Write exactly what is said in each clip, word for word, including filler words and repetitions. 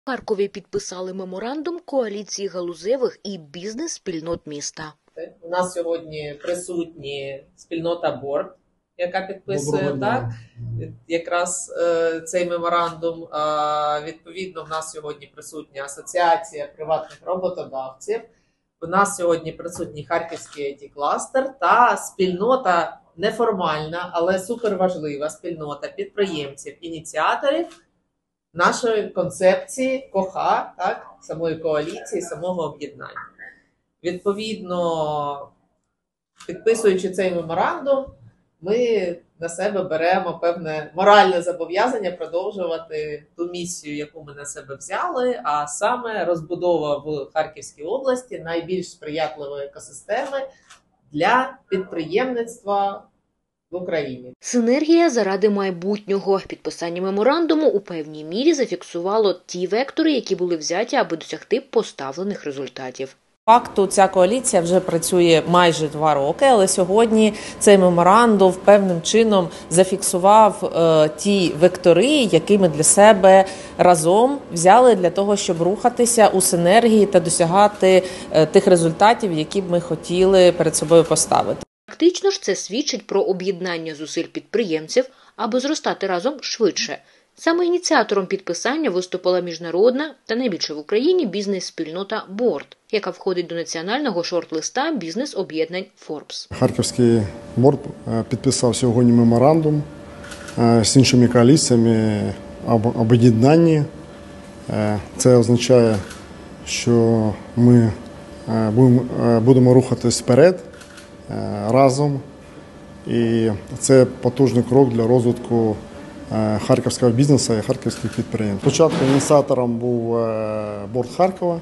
В Харкові підписали меморандум коаліції галузевих і бізнес-спільнот міста. У нас сьогодні присутні спільнота Борд, яка підписує так, якраз е, цей меморандум. Е, відповідно, в нас сьогодні присутня Асоціація приватних роботодавців. У нас сьогодні присутній Харківський ай ті-кластер та спільнота неформальна, але суперважлива спільнота підприємців, ініціаторів нашої концепції КОХА, так, самої коаліції, самого об'єднання. Відповідно, підписуючи цей меморандум, ми на себе беремо певне моральне зобов'язання продовжувати ту місію, яку ми на себе взяли, а саме розбудова в Харківській області найбільш сприятливої екосистеми для підприємництва в Україні. Синергія заради майбутнього. Підписання меморандуму у певній мірі зафіксувало ті вектори, які були взяті, аби досягти поставлених результатів. Факту, ця коаліція вже працює майже два роки, але сьогодні цей меморандум певним чином зафіксував е, ті вектори, які ми для себе разом взяли для того, щоб рухатися у синергії та досягати е, тих результатів, які б ми хотіли перед собою поставити. Фактично ж це свідчить про об'єднання зусиль підприємців, аби зростати разом швидше. Саме ініціатором підписання виступила міжнародна та найбільша в Україні бізнес-спільнота Борд, яка входить до національного шорт-листа бізнес-об'єднань Forbes. Харківський Борд підписав сьогодні меморандум з іншими коаліціями об об'єднанні. Це означає, що ми будемо рухатись вперед разом, і це потужний крок для розвитку харківського бізнесу і харківських підприємств. Спочатку ініціатором був Борд Харкова,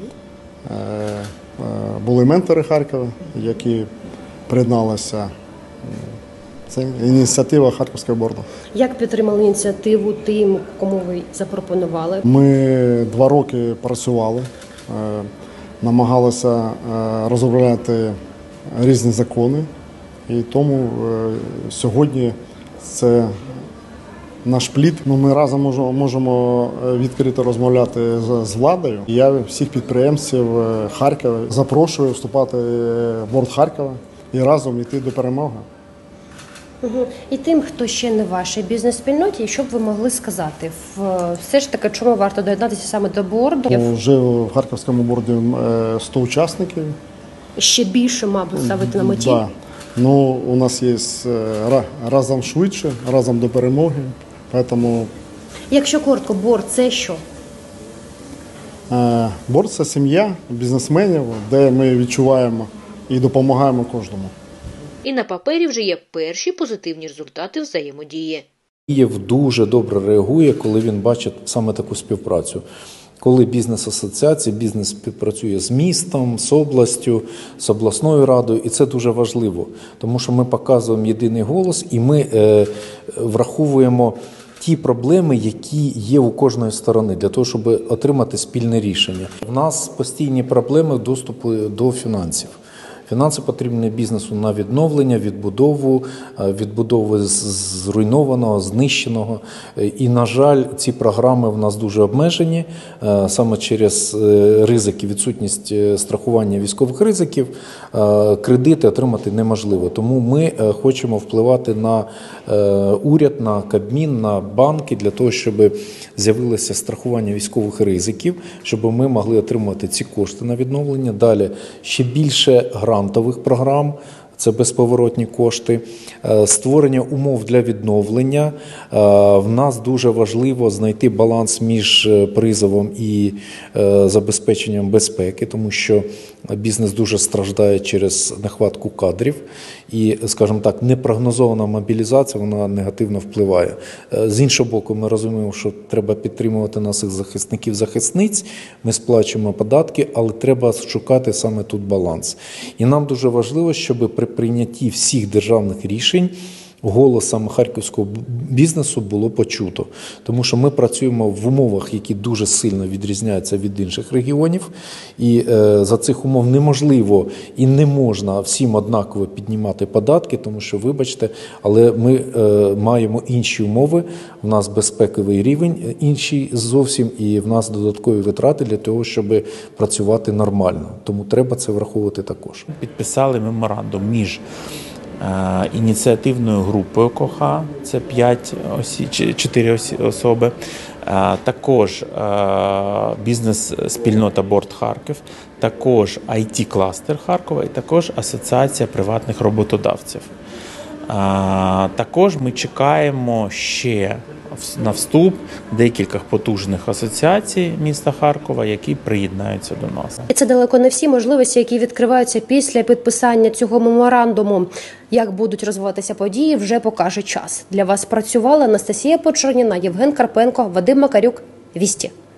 були ментори Харкова, які приєдналися. Це ініціатива Харківського борду. Як підтримали ініціативу тим, кому ви запропонували? Ми два роки працювали, намагалися розробляти різні закони, і тому сьогодні це наш плід. Ну, ми разом можемо відкрито розмовляти з владою. Я всіх підприємців Харкова запрошую вступати в Борд Харкова і разом йти до перемоги. Угу. І тим, хто ще не в вашій бізнес-спільноті, що б ви могли сказати? Все ж таки, чому варто доєднатися саме до борду? Ну, вже в Харківському борді сто учасників. Ще більше, мабуть, ставити на меті? Да. Ну, у нас є разом швидше, разом до перемоги. Поэтому... Якщо коротко, борд – це що? Борд – це сім'я бізнесменів, де ми відчуваємо і допомагаємо кожному. І на папері вже є перші позитивні результати взаємодії. Київ дуже добре реагує, коли він бачить саме таку співпрацю. Коли бізнес-асоціація, бізнес співпрацює з містом, з областю, з обласною радою, і це дуже важливо, тому що ми показуємо єдиний голос і ми е, враховуємо ті проблеми, які є у кожної сторони, для того, щоб отримати спільне рішення. У нас постійні проблеми доступу до фінансів. Фінанси потрібні бізнесу на відновлення, відбудову, відбудову зруйнованого, знищеного. І, на жаль, ці програми в нас дуже обмежені. Саме через ризики, відсутність страхування військових ризиків, кредити отримати неможливо. Тому ми хочемо впливати на уряд, на Кабмін, на банки, для того, щоб з'явилося страхування військових ризиків, щоб ми могли отримувати ці кошти на відновлення. Далі ще більше грантових програм, це безповоротні кошти, створення умов для відновлення. В нас дуже важливо знайти баланс між призовом і забезпеченням безпеки, тому що бізнес дуже страждає через нехватку кадрів. І, скажімо так, непрогнозована мобілізація, вона негативно впливає. З іншого боку, ми розуміємо, що треба підтримувати наших захисників-захисниць, ми сплачуємо податки, але треба шукати саме тут баланс. І нам дуже важливо, щоб при прийнятті всіх державних рішень голосом харківського бізнесу було почуто. Тому що ми працюємо в умовах, які дуже сильно відрізняються від інших регіонів. І е, за цих умов неможливо і не можна всім однаково піднімати податки, тому що, вибачте, але ми е, маємо інші умови, в нас безпековий рівень інший зовсім, і в нас додаткові витрати для того, щоб працювати нормально. Тому треба це враховувати також. Підписали меморандум між ініціативною групою КОХА, це п'ять осіб, чотири особи, також бізнес-спільнота Борт Харків, також ай ті-кластер Харкова і також Асоціація приватних роботодавців. Також ми чекаємо ще на вступ декілька потужних асоціацій міста Харкова, які приєднаються до нас. І це далеко не всі можливості, які відкриваються після підписання цього меморандуму. Як будуть розвиватися події, вже покаже час. Для вас працювала Анастасія Почерніна, Євген Карпенко, Вадим Макарюк. Вісті.